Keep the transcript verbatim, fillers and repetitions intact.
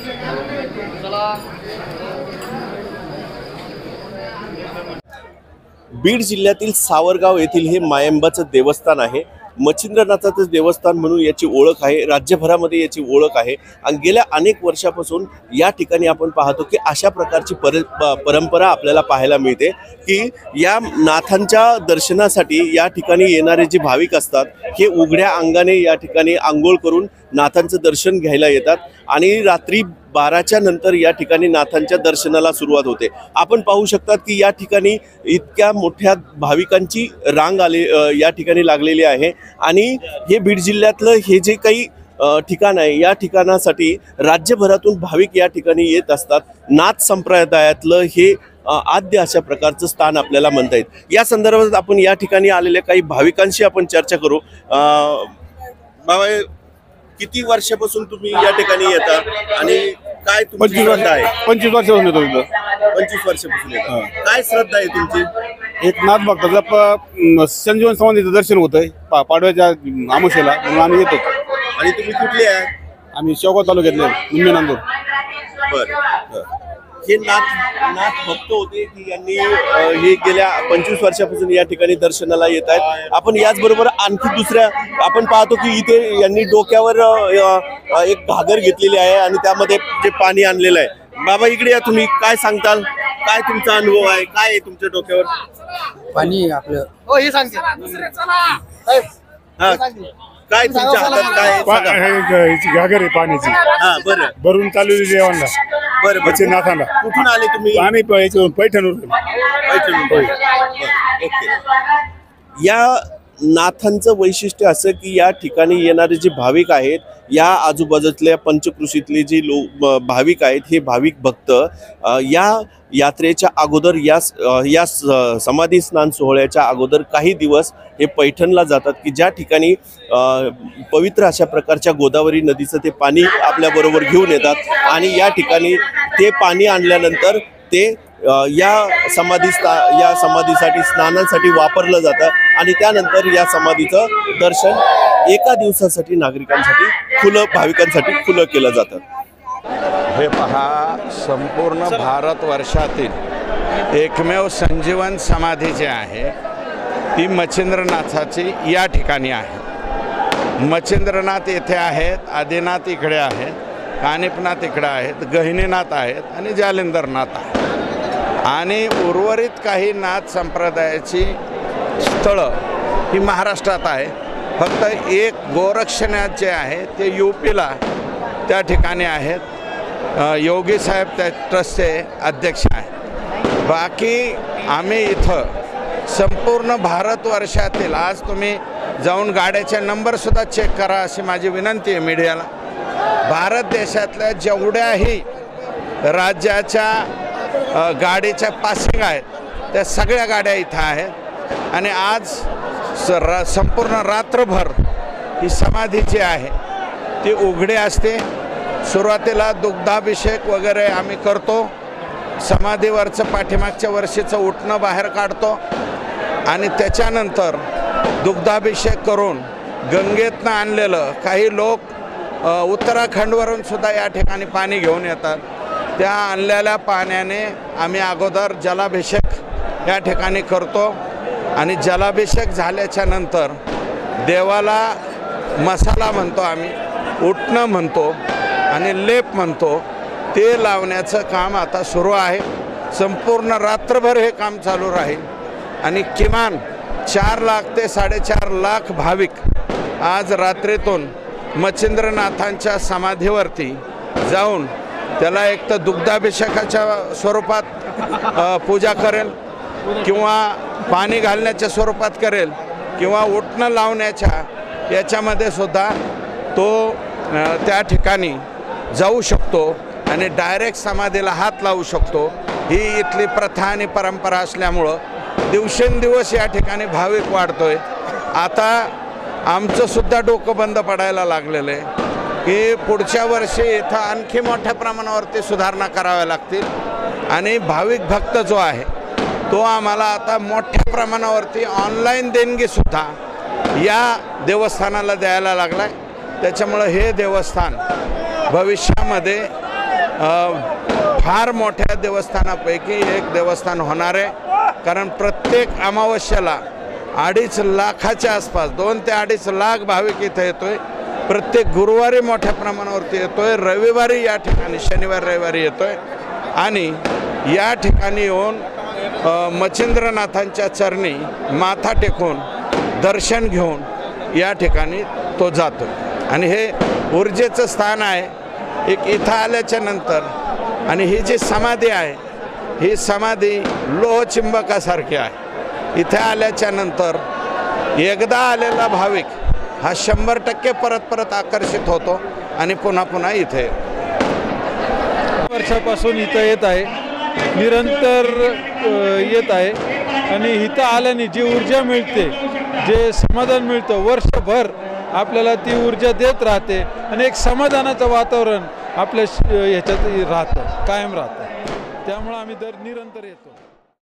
बीड जिल्ह्यातील सावरगाव येथील हे मायंबाचं देवस्थान आहे। मच्छिंद्रनाथाचं देवस्थान म्हणून याची ओळख आहे, राज्यभरामध्ये याची ओळख आहे। आणि गेल्या अनेक वर्षापासून या ठिकाणी आपण पाहतो की अशा प्रकारची पर परंपरा आपल्याला पाहायला मिळते की या नाथांच्या दर्शनासाठी या ठिकाणी येणारे जे भाविक असतात हे उघड्या अंगाने या ठिकाणी आंघोळ करून नाथांचं दर्शन घ्यायला येतात आणि रात्री बाराच्या नंतर या ठिकाणी नाथांच्या दर्शनाला सुरुवात होते। आपण पाहू शकतात की या ठिकाणी इतक्या मोठ्या भाविकांची रांग आली या ठिकाणी लागलेली आहे आणि हे बीड जिल्ह्यातलं हे जे काही ठिकाण आहे या ठिकाणासाठी राज्यभरातून भाविक या ठिकाणी येत असतात। नाथ संप्रदायातलं हे आद्य अशा प्रकारचं स्थान आपल्याला म्हणता येईल। या संदर्भात आपण या ठिकाणी आलेल्या काही भाविकांशी आपण चर्चा करू। बाबा, किती वर्षापासून तुम्ही या ठिकाणी येता आणि काय तुमची श्रद्धा आहे? पंचवीस वर्षापासून येतो इथं। पंचवीस वर्षापासून येता, काय श्रद्धा आहे तुमची? एक नाथ भक्ताचं संजीवन समाधीचं दर्शन होतंय पाडव्याच्या आमुषेला, म्हणून आम्ही येतो। आणि तुम्ही कुठले आहे? आम्ही शेवगाव तालुक्यातले निम्मे नांदूर। बरं, हे नाथ नाथ भक्त होते की यांनी हे गेल्या पंचवीस वर्षापासून या ठिकाणी दर्शनाला येत आहेत। आपण याचबरोबर आणखी दुसऱ्या आपण पाहतो की इथे यांनी डोक्यावर एक घागर घेतलेली आहे आणि त्यामध्ये जे पाणी आणलेलं आहे। बाबा, इकडे या, तुम्ही काय सांगताल? काय तुमचा अनुभव आहे? काय आहे तुमच्या डोक्यावर? पाणी आपलं हो हे सांगते हा, काय तुमच्या हातात काय? घागर आहे पाण्याची, हा, बरं, भरून चालू जेवणला। बरं, मच्छिंद्रनाथाला कुठून आले तुम्ही? आम्ही पैठणवरून। पैठणवरून, ओके। या नाथांचं वैशिष्ट्य असं की या ठिकाणी येणारे जे भाविक आहेत, या आजूबाजूतल्या पंचकृषीतले जे लोक भाविक आहेत, हे भाविक भक्त या यात्रेच्या अगोदर या या समाधी स्नान सोहळ्याच्या अगोदर काही दिवस हे पैठणला जातात की ज्या ठिकाणी पवित्र अशा प्रकारच्या गोदावरी नदीचं ते पाणी आपल्याबरोबर घेऊन येतात आणि या ठिकाणी ते पाणी आणल्यानंतर ते या समाधी या समाधीसाठी स्नानासाठी वापरलं जातं आणि त्यानंतर या समाधीचं दर्शन एका दिवसासाठी नागरिकांसाठी खुलं, भाविकांसाठी खुलं केलं जातं। हे पहा, संपूर्ण भारतवर्षातील एकमेव संजीवन समाधी जी आहे ती मच्छिंद्रनाथाची या ठिकाणी आहे। मच्छिंद्रनाथ येथे आहेत, आदिनाथ इकडे आहेत, कानिपनाथ इकडे आहेत, गहिनीनाथ आहेत आणि जालिंदरनाथ आहेत आणि उर्वरित काही नाथ संप्रदायाची स्थळं ही महाराष्ट्रात आहे। फक्त एक गोरक्षनाथ जे आहे ते यूपीला त्या ठिकाणी आहेत, योगी साहेब त्या ट्रस्टचे अध्यक्ष आहेत। बाकी आम्ही इथं संपूर्ण भारतवर्षातील, आज तुम्ही जाऊन गाड्याचे नंबरसुद्धा चेक करा अशी माझी विनंती आहे मीडियाला। भारत देशातल्या जेवढ्याही राज्याच्या गाडीच्या पासिंग आहेत त्या सगळ्या गाड्या इथं आहेत आणि आज स संपूर्ण रात्रभर ही समाधी जी आहे ती उघडी असते। सुरुवातीला दुग्धाभिषेक वगैरे आम्ही करतो, समाधीवरचं पाठीमागच्या वर्षीचं उठणं बाहेर काढतो आणि त्याच्यानंतर दुग्धाभिषेक करून गंगेतनं आणलेलं, काही लोक उत्तराखंडवरून सुद्धा या ठिकाणी पाणी घेऊन येतात, त्या आणलेल्या पाण्याने आम्ही अगोदर जलाभिषेक या ठिकाणी करतो आणि जलाभिषेक झाल्याच्या नंतर देवाला मसाला म्हणतो आम्ही, उठणं म्हणतो आणि लेप म्हणतो, ते लावण्याचं काम आता सुरू आहे। संपूर्ण रात्रभर हे काम चालू राहील आणि किमान चार लाख ते साडेचार लाख भाविक आज रात्रीतून मच्छिंद्रनाथांच्या समाधीवरती जाऊन त्याला एक तर दुग्धाभिषेकाच्या स्वरूपात पूजा करेल किंवा पाणी घालण्याच्या स्वरूपात करेल किंवा उठणं लावण्याच्या याच्यामध्ये सुद्धा तो त्या ठिकाणी जाऊ शकतो आणि डायरेक्ट समाधीला हात लावू शकतो। ही इथली प्रथा आणि परंपरा असल्यामुळं दिवसेंदिवस या ठिकाणी भाविक वाढतोय। आता आमचं सुद्धा डोकं बंद पडायला लागलेलं आहे की पुढच्या वर्षी इथं आणखी मोठ्या प्रमाणावरती सुधारणा कराव्या लागतील आणि भाविक भक्त जो आहे तो आम्हाला आता मोठ्या प्रमाणावरती ऑनलाईन देणगीसुद्धा या देवस्थानाला द्यायला लागला आहे। त्याच्यामुळं हे देवस्थान भविष्यामध्ये अ, फार मोठ्या देवस्थानापैकी एक देवस्थान होणार आहे। कारण प्रत्येक अमावस्येला अडीच लाखाच्या आसपास दोन ते अडीच लाख भाविक इथं येतोय। प्रत्येक गुरुवारी मोठ्या प्रमाणावरती येतोय, रविवारी या ठिकाणी शनिवार रविवारी येतोय आणि या ठिकाणी येऊन मच्छिंद्रनाथांच्या चरणी माथा टेकून दर्शन घेऊन या ठिकाणी तो जातो। आणि हे ऊर्जेचं स्थान आहे। एक इथं आल्याच्या नंतर आणि ही जी समाधी आहे ही समाधी लोहचुंबकासारखी आहे। इथे आल्याच्या नंतर एकदा आलेला भाविक हा शंभर टक्के परत परत आकर्षित होतो आणि पुन्हा पुन्हा इथे वर्षापासून इथं येत आहे, निरंतर येत आहे आणि इथं आल्याने जी ऊर्जा मिळते, जे समाधान मिळतं वर्षभर आपल्याला ती ऊर्जा देत राहते आणि एक समाधानाचं वातावरण आपल्या ह्याच्यात राहतं, कायम राहतं। त्यामुळे आम्ही दर निरंतर येतो।